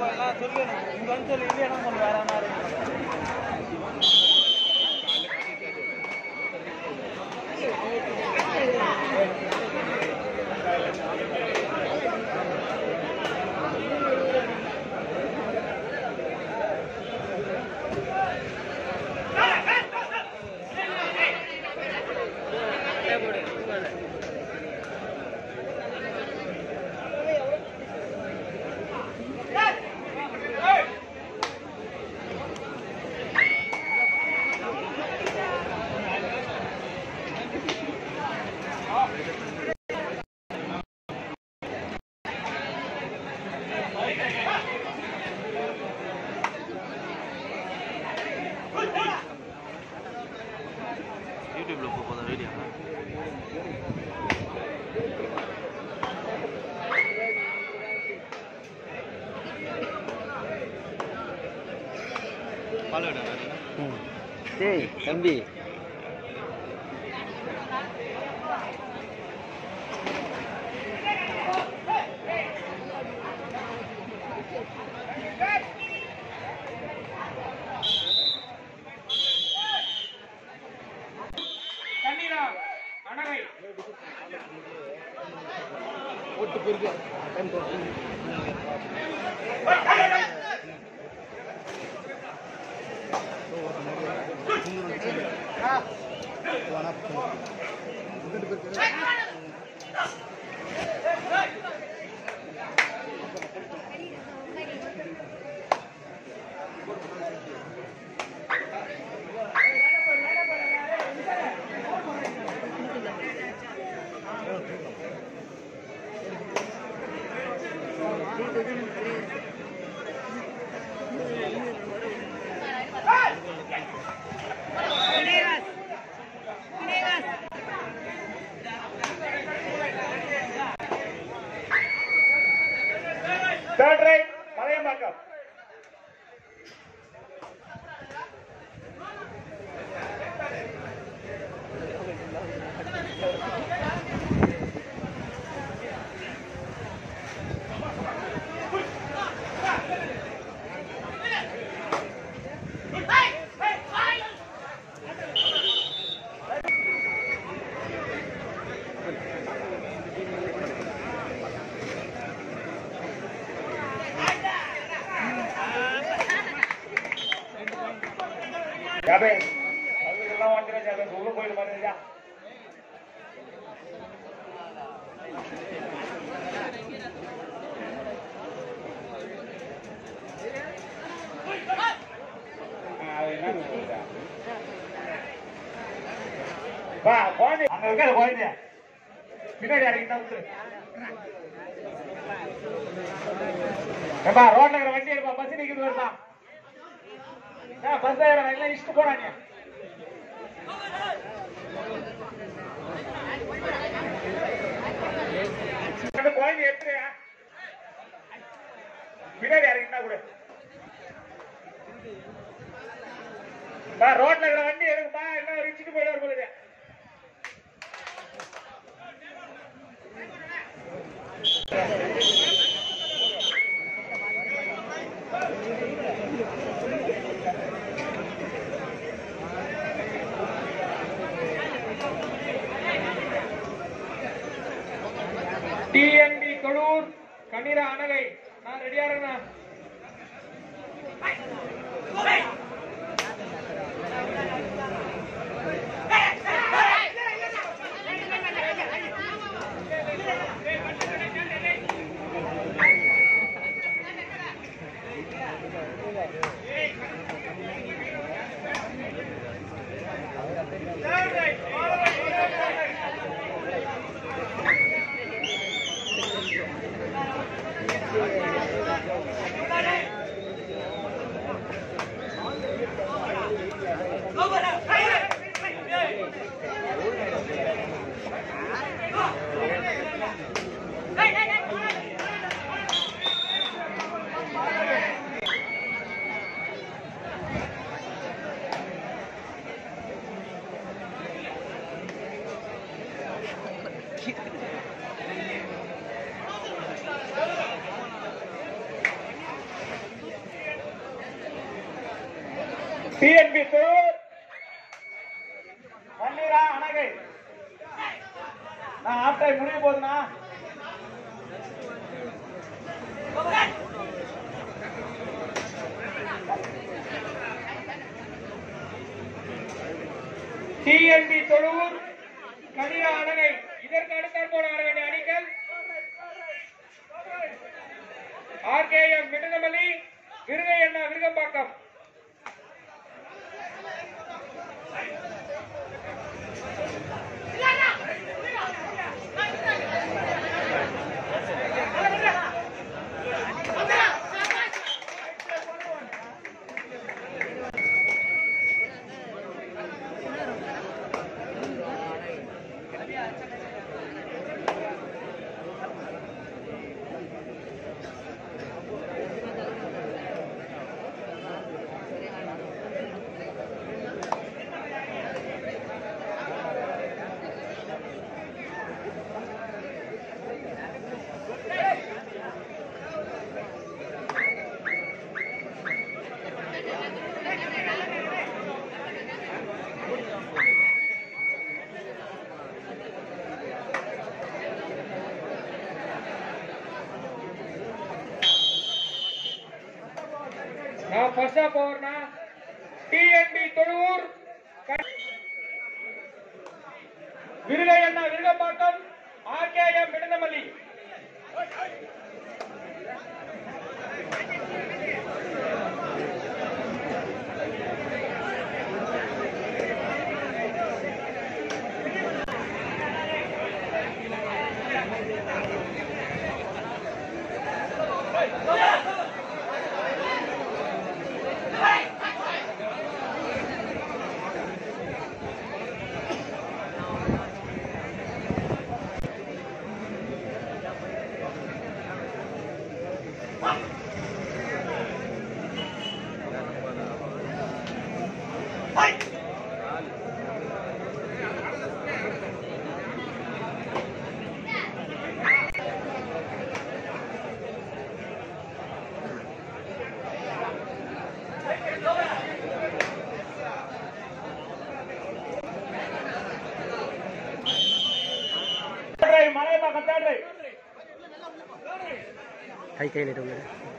யூடியூப்ல போகுதா வீடியோ? பாலோட டேய் தம்பி Third right, Malayambakam. Jabe, aku sudah wawancara Jabe, dulu kau itu mana aja? Pak, kau ni, angkat ke kau ni? Bila dia kita utur? Pak, road nak ramai ni, Pak, basi ni kita bersa. Nah, bas dah orang ini istu korangnya. Ada poin ni etre ya. Bila dia hari kita boleh. Bah road lagi orang ini, orang bah, orang rich itu boleh boleh dia. TNB Kodur, Kanira Anagai, நான் ரெடியா இருக்கேன். TNB Thozhur பன்னீரா அணகை. நான் half time முடிய போதுண்ணா. DNB Thozhur கனியா அணகை. இதற்கு அடுத்தால் போல ஆட வேண்டிய அணிகள் RKM Midunamali, Virugai Anna Virugambakkam. First half ஓவர்னா டிஎன்பி தொழூர் விருகை அண்ணா விருகம்பாக்கம், ஆர்கேஎம் மிடுநமலி. கை கையில் இருங்க.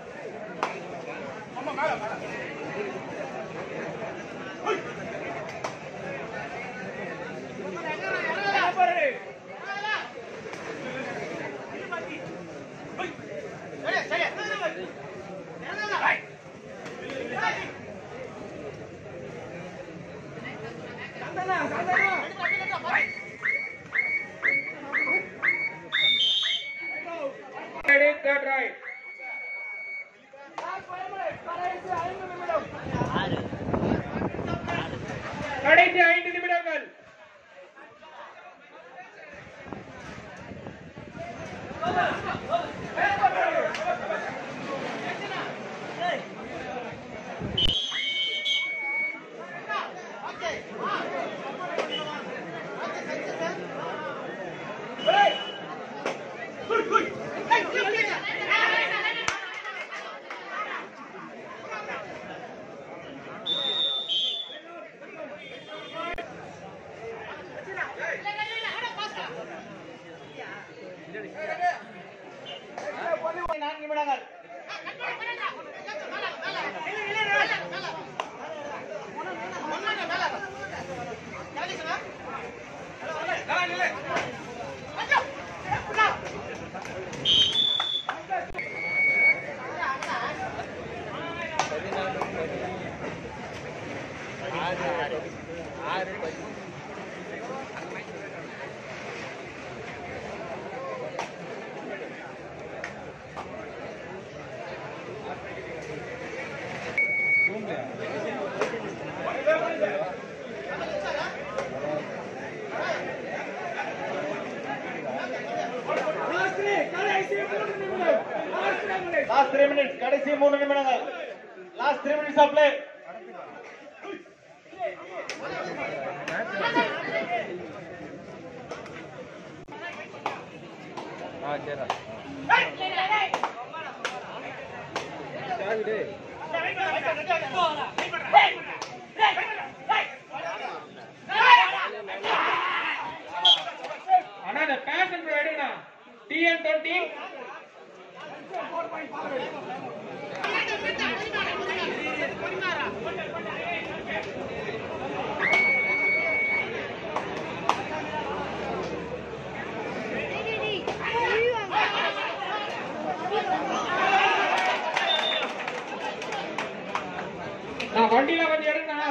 கடைசி 5 நிமிடங்கள். Last 3 minutes. கடைசி 3 நிமிடங்கள். Last 3 minutes of play. சரிடா.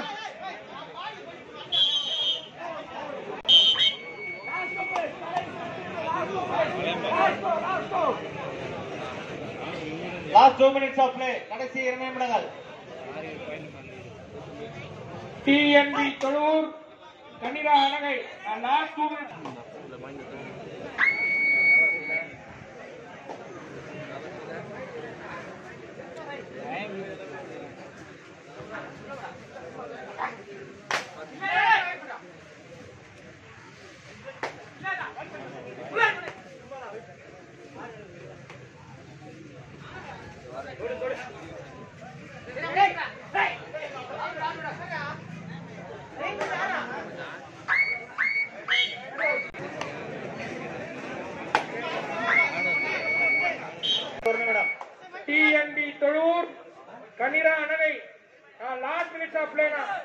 Last 2 minutes of play. கடைசி 2 நிமிடங்கள். TNB தொழுவூர் கனிரா Anagai last 2 minutes. TNB Thozhuvur கனிரா Anagai last minutes of play now.